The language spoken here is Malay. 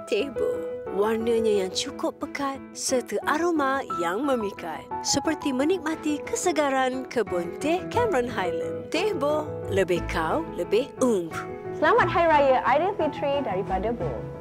Teh BOH. Warnanya yang cukup pekat serta aroma yang memikat. Seperti menikmati kesegaran kebun teh Cameron Highland. Teh BOH, lebih kau, lebih Ummph. Selamat Hari Raya Aidilfitri daripada BOH.